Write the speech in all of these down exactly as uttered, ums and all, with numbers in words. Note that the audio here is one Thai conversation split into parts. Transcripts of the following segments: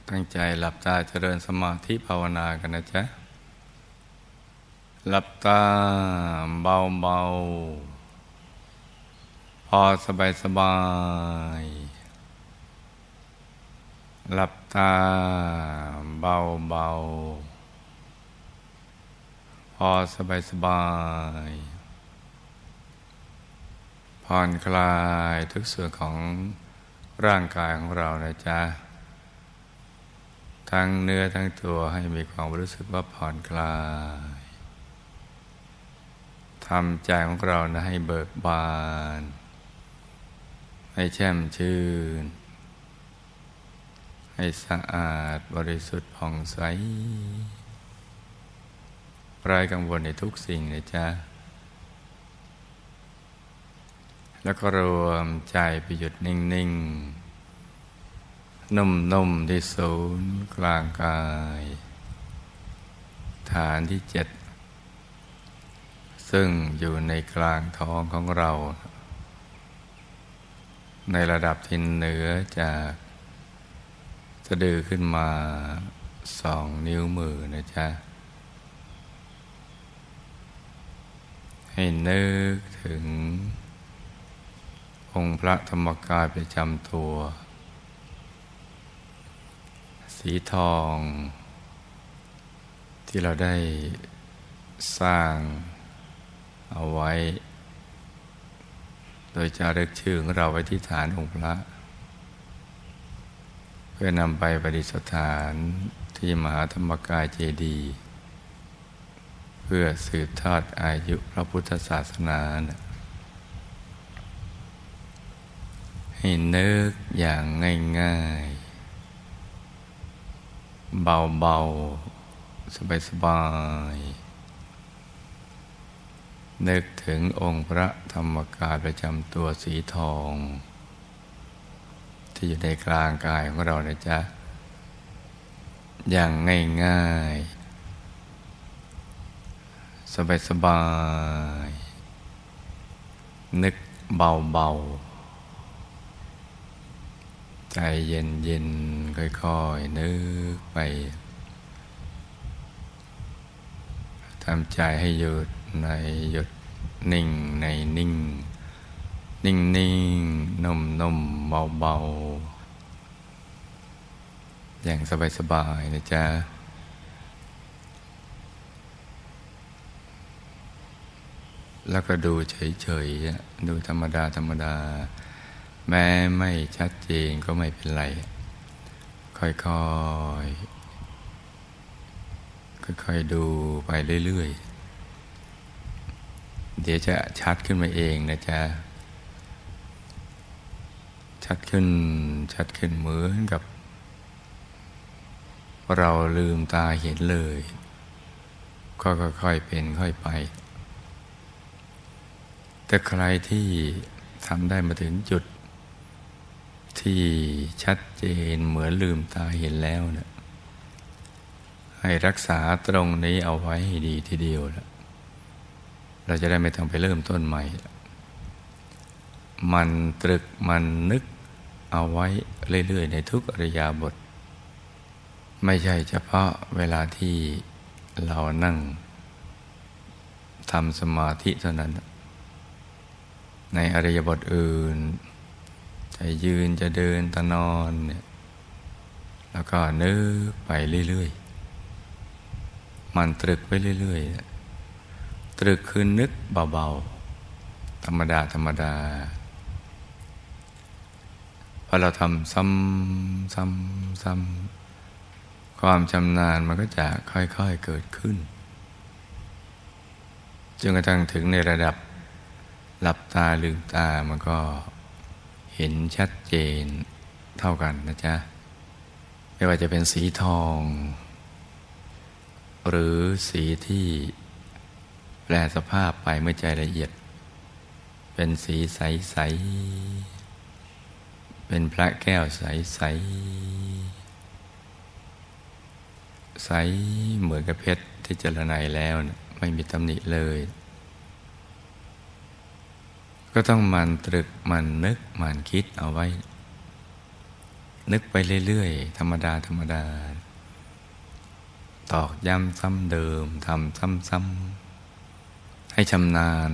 ตั้งใจหลับตาเจริญสมาธิภาวนากันนะจ๊ะหลับตาเบาๆพอสบายสบายหลับตาเบาๆพอสบายสบายผ่อนคลายทุกส่วนของร่างกายของเรานะจ๊ะทั้งเนื้อทั้งตัวให้มีความรู้สึกว่าผ่อนคลายทำใจของเรานะให้เบิกบานให้แช่มชื่นให้สะอาดบริสุทธิ์ผ่องใสไร้กังวลในทุกสิ่งนะจ๊ะแล้วก็รวมใจไปหยุดนิ่งๆนุ่มๆที่ศูนย์กลางกายฐานที่เจ็ดซึ่งอยู่ในกลางท้องของเราในระดับที่เหนือจากสะดือขึ้นมาสองนิ้วมือนะจ๊ะให้นึกถึงองค์พระธรรมกายประจำตัวสีทองที่เราได้สร้างเอาไว้โดยจารึกชื่อของเราไว้ที่ฐานองค์พระเพื่อนำไปประดิษฐานที่มหาธรรมกายเจดีย์เพื่อสืบทอดอายุพระพุทธศาสนานะให้นึกอย่างง่ายๆเบาๆสบายๆนึกถึงองค์พระธรรมกายประจำตัวสีทองที่อยู่ในกลางกายของเรานะจ๊ะอย่างง่ายๆสบายๆนึกเบาๆใจเย็นๆค่อยๆนึกไปทำใจให้หยุดในหยุดนิ่งในนิ่งนิ่งนิ่งนุ่มนุ่มเบาเบาอย่างสบายสบายนะจ๊ะแล้วก็ดูเฉยๆดูธรรมดาธรรมดาแม้ไม่ชัดเจนก็ไม่เป็นไรค่อยๆค่อยๆดูไปเรื่อยๆเดี๋ยวจะชัดขึ้นมาเองนะจ๊ะชัดขึ้นชัดขึ้นเหมือนกับเราลืมตาเห็นเลยก็ค่อยๆเป็นค่อยไปแต่ใครที่ทำได้มาถึงจุดที่ชัดเจนเหมือนลืมตาเห็นแล้วนะให้รักษาตรงนี้เอาไว้ให้ดีทีเดียวนะเราจะได้ไม่ต้องไปเริ่มต้นใหม่มันตรึกมันนึกเอาไว้เรื่อยๆในทุกอริยบทไม่ใช่เฉพาะเวลาที่เรานั่งทำสมาธิเท่านั้นในอริยบทอื่นจะยืนจะเดินจะนอนเนี่ยแล้วก็นึกไปเรื่อยๆมันตรึกไปเรื่อยๆตรึกคือนึกเบาๆธรรมดาธรรมดาพอเราทำซ้ำซ้ำซ้ำความชำนาญมันก็จะค่อยๆเกิดขึ้นจนกระทั่งถึงในระดับหลับตาลืมตามันก็เห็นชัดเจนเท่ากันนะจ๊ะไม่ว่าจะเป็นสีทองหรือสีที่แปลสภาพไปเมื่อใจละเอียดเป็นสีใสๆเป็นพระแก้วใสๆใสเหมือนกับเพชรที่เจรไนแล้วนะไม่มีตำหนิเลยก็ต้องมันตรึกมันนึกมันคิดเอาไว้นึกไปเรื่อยๆธรรมดาธรรมดาตอกย้ำซ้ำเดิมทำซ้ำๆให้ชำนาญ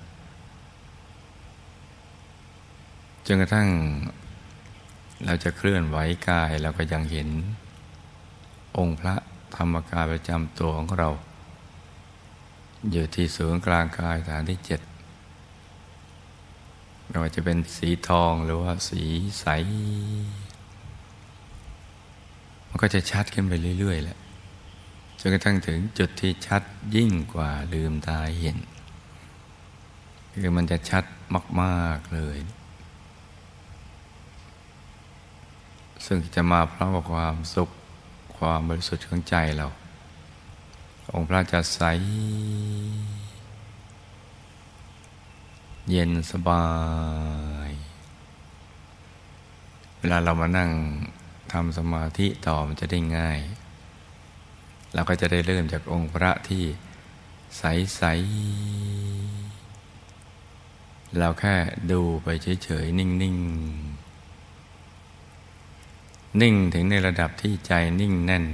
จนกระทั่งเราจะเคลื่อนไหวกายเราก็ยังเห็นองค์พระธรรมกายประจำตัวของเราอยู่ที่ศูนย์กลางกายฐานที่เจ็ดไม่ว่าจะเป็นสีทองหรือว่าสีใสมันก็จะชัดขึ้นไปเรื่อยๆแหละจนกระทั่งถึงจุดที่ชัดยิ่งกว่าลืมตาเห็นคือมันจะชัดมากๆเลยซึ่งจะมาพร้อมกับความสุขความบริสุทธิ์ของใจเราองค์พระจะใสเย็นสบายเวลาเรามานั่งทำสมาธิต่อมันจะได้ง่ายเราก็จะได้เริ่มจากองค์พระที่ใสๆเราแค่ดูไปเฉยๆนิ่งๆ นิ่งถึงในระดับที่ใจนิ่งแน่น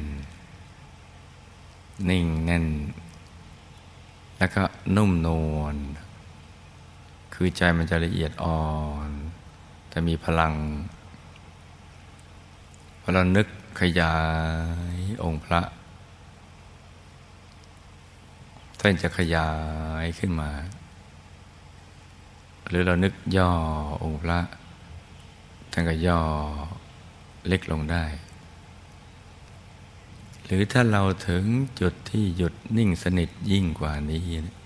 นิ่งแน่นแล้วก็นุ่มนวลคือใจมันจะละเอียดอ่อนแต่มีพลังพอเรานึกขยายองค์พระท่านจะขยายขึ้นมาหรือเรานึกย่อองค์พระท่านก็ย่อเล็กลงได้หรือถ้าเราถึงจุดที่หยุดนิ่งสนิทยิ่งกว่านี้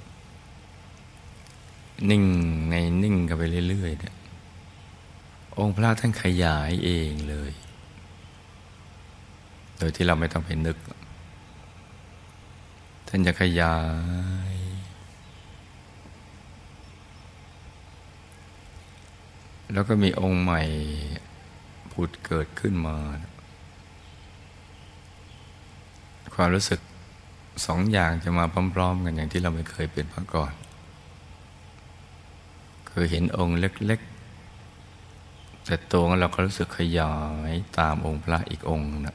นิ่งในนิ่งกันไปเรื่อยๆเนี่ยองค์พระท่านขยายเองเลยโดยที่เราไม่ต้องไปนึกท่านจะขยายแล้วก็มีองค์ใหม่ผุดเกิดขึ้นมาความรู้สึกสองอย่างจะมาพร้อมๆกันอย่างที่เราไม่เคยเป็นมาก่อนคือเห็นองค์เล็กๆแต่ตัวเราก็รู้สึกขยายตามองค์พระอีกองค์นะ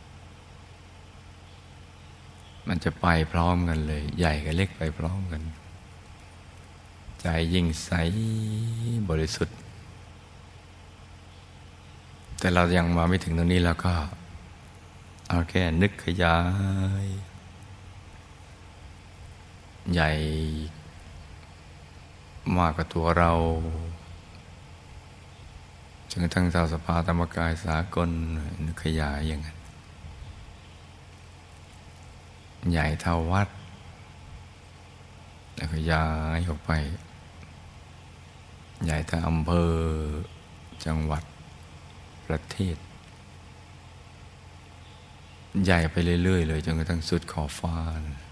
มันจะไปพร้อมกันเลยใหญ่กับเล็กไปพร้อมกันใจยิ่งใสบริสุทธิ์แต่เรายังมาไม่ถึงตรงนี้แล้วก็เอาแค่นึกขยายใหญ่มากกว่าตัวเราจนกระทั่งเท่าสภาธรรมกายสากลนึกขยายอย่างนั้นใหญ่เท่าวัดแล้วขยายออกไปใหญ่เท่าอำเภอจังหวัดประเทศใหญ่ไปเรื่อยๆเลยจนกระทั่งสุดขอบฟ้า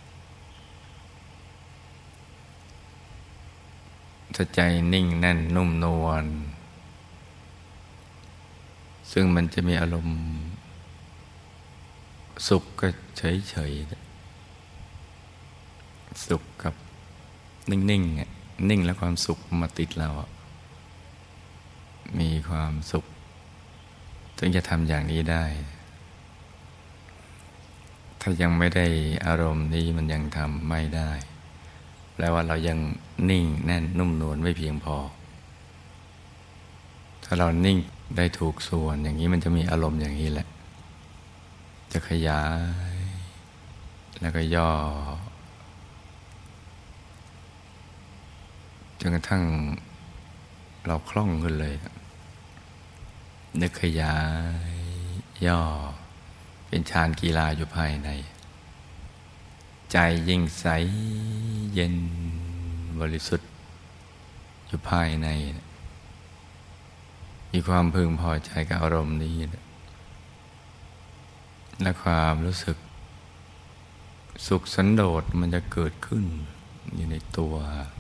ถ้าใจนิ่งแน่นนุ่มนวลซึ่งมันจะมีอารมณ์สุขก็เฉยๆสุขกับนิ่งๆนิ่งแล้วความสุขมาติดเรามีความสุขถึงจะทำอย่างนี้ได้ถ้ายังไม่ได้อารมณ์นี้มันยังทำไม่ได้แปลว่าเรายังนิ่งแน่นนุ่มนวลไม่เพียงพอถ้าเรานิ่งได้ถูกส่วนอย่างนี้มันจะมีอารมณ์อย่างนี้แหละจะขยายแล้วก็ย่อจนกระทั่งเราคล่องขึ้นเลยนึกขยายย่อเป็นฌานกีฬาอยู่ภายในใจยิ่งใสเย็นบริสุทธิ์อยู่ภายในมีความพึงพอใจกับอารมณ์นี้และความรู้สึกสุขสันโดษมันจะเกิดขึ้นอยู่ในตัว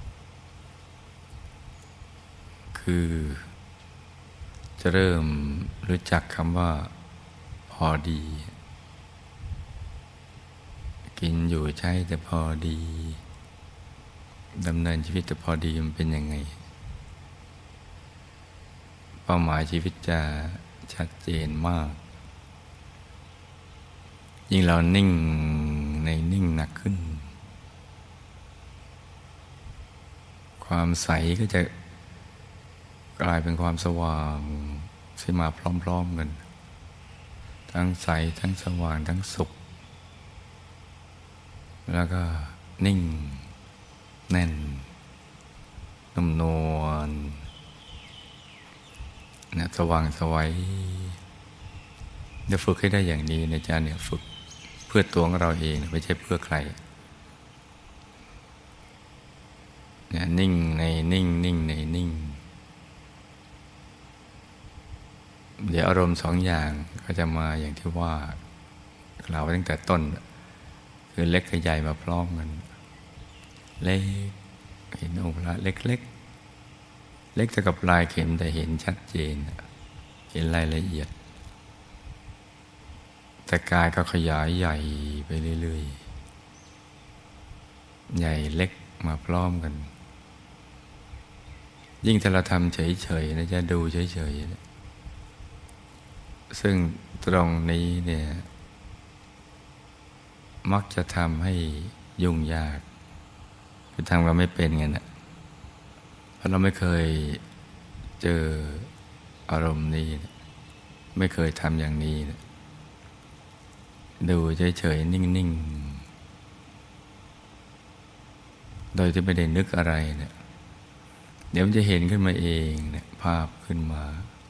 คือจะเริ่มรู้จักคำว่าพอดีกินอยู่ใช้แต่พอดีดำเนินชีวิตแต่พอดีมันเป็นยังไงเป้าหมายชีวิตจะชัดเจนมากยิ่งเรานิ่งในนิ่งหนักขึ้นความใสก็จะกลายเป็นความสว่างที่มาพร้อมๆกันทั้งใสทั้งสว่างทั้งสุขแล้วก็นิ่งแน่นนุ่มนวลนะสว่างสวัยจะฝึกให้ได้อย่างนี้นะจ๊ะเนี่ยฝึกเพื่อตัวของเราเองไม่ใช่เพื่อใครเนี่ยนิ่งในนิ่งนิ่งในนิ่งเดี๋ยวอารมณ์สองอย่างก็จะมาอย่างที่ว่ากล่าวไว้ตั้งแต่ต้นคือเล็กกับใหญ่มาพร้อมกันเล็กเห็นองค์พระเล็กเล็กเล็กเท่ากับปลายเข็มแต่เห็นชัดเจนเห็นรายละเอียดแต่กายก็ขยายใหญ่ไปเรื่อยๆใหญ่เล็กมาพร้อมกันยิ่งถ้าเราทำเฉยๆนะจะดูเฉยๆซึ่งตรงนี้เนี่ยมักจะทำให้ยุ่งยากคือทำเราไม่เป็นไงนะเพราะเราไม่เคยเจออารมณ์นี้ไม่เคยทำอย่างนี้นะดูเฉยๆนิ่งๆโดยที่ไม่ได้นึกอะไรเนี่ยเดี๋ยวมันจะเห็นขึ้นมาเองเนี่ยภาพขึ้นมา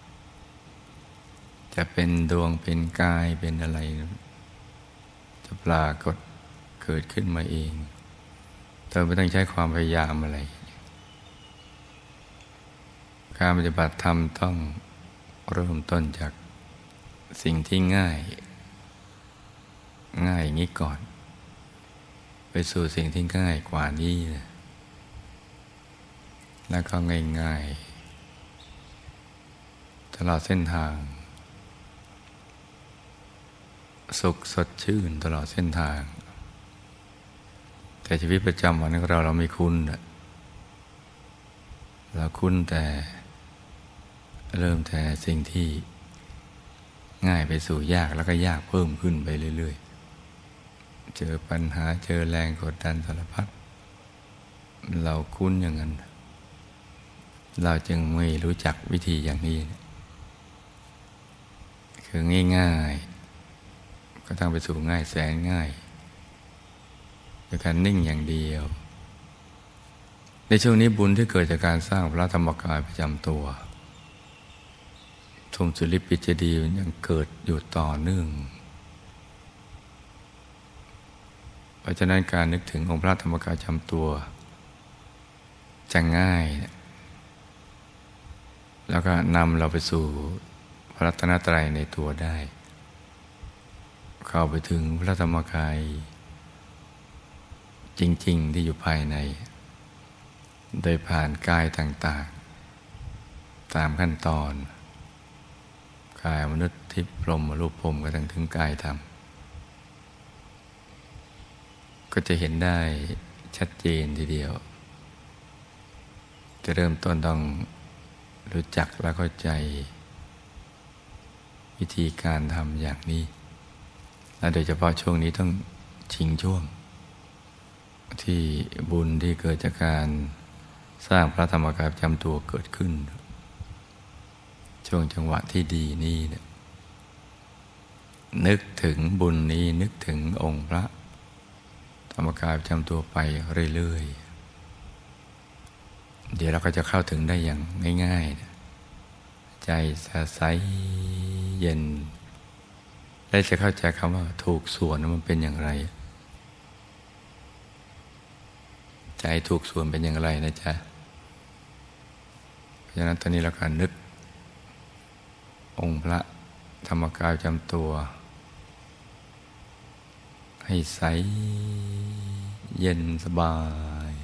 จะเป็นดวงเป็นกายเป็นอะไรจะปรากฏเกิดขึ้นมาเองเธอไม่ต้องใช้ความพยายามอะไรการปฏิบัติธรรมต้องเริ่มต้นจากสิ่งที่ง่ายง่ายอย่างนี้ก่อนไปสู่สิ่งที่ง่ายกว่านี้นะแล้วก็ง่ายๆตลอดเส้นทางสุขสดชื่นตลอดเส้นทางแต่ชีวิตประจำวันของเราเราไม่คุ้นเราคุ้นแต่เริ่มแต่สิ่งที่ง่ายไปสู่ยากแล้วก็ยากเพิ่มขึ้นไปเรื่อยๆเจอปัญหาเจอแรงกดดันสารพัดเราคุ้นอย่างนั้นเราจึงไม่รู้จักวิธีอย่างนี้คือง่ายๆก็ต้องไปสู่ง่ายแสนง่ายโดยการนิ่งอย่างเดียวในช่วงนี้บุญที่เกิดจากการสร้างพระธรรมกายประจำตัวทุ่งสุริปิจดีย์ยังเกิดอยู่ต่อเนื่องเพราะฉะนั้นการนึกถึงองค์พระธรรมกายประจำตัวจะง่ายแล้วก็นำเราไปสู่พระรัตนตรัยในตัวได้เข้าไปถึงพระธรรมกายจริงๆที่อยู่ภายในโดยผ่านกายต่างๆตามขั้นตอนกายมนุษย์ทิพย์พรหมรูปพรหมก็ทั้งถึงกายธรรมก็จะเห็นได้ชัดเจนทีเดียวจะเริ่มต้นต้องรู้จักและเข้าใจวิธีการทำอย่างนี้และโดยเฉพาะช่วงนี้ต้องชิงช่วงที่บุญที่เกิดจากการสร้างพระธรรมกายประจำตัวเกิดขึ้นช่วงจังหวะที่ดีนี้เนี่ยนึกถึงบุญนี้นึกถึงองค์พระธรรมกายประจำตัวไปเรื่อยๆเดี๋ยวเราก็จะเข้าถึงได้อย่างง่ายๆใจใสเย็นและจะเข้าใจคำว่าถูกส่วนมันเป็นอย่างไรใจถูกส่วนเป็นอย่างไรนะจ๊ะเพราะฉะนั้นตอนนี้เราการนึกองค์พระธรรมกายประจำตัวให้ใสเย็นสบาย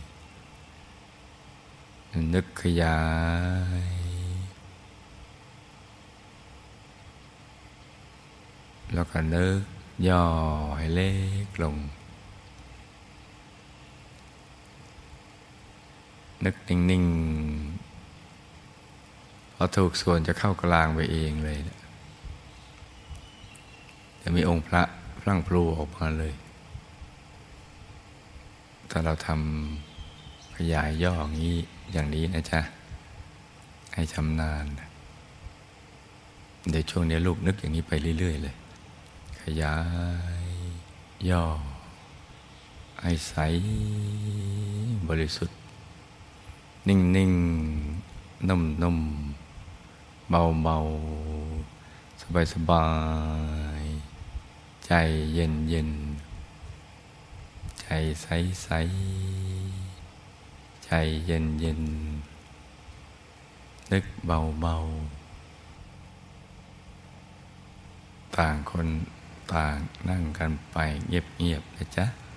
นึกขยายแล้วก็นึกย่อให้เล็กลงนึกนิ่งๆพอถูกส่วนจะเข้ากลางไปเองเลยจะมีองค์พระพลั่งพลูออกมาเลยถ้าเราทำขยายย่ออย่างนี้อย่างนี้นะจ๊ะให้ชำนาญเดี๋ยวช่วงนี้ลูกนึกอย่างนี้ไปเรื่อยๆเลยขยายย่อให้ใสบริสุทธิ์นิ่งๆนุ่มๆเบาๆสบายๆใจเย็นๆใจใสๆใจเย็นๆนึกเบาๆต่างคนต่างนั่งกันไปเงียบๆนะจ๊ะ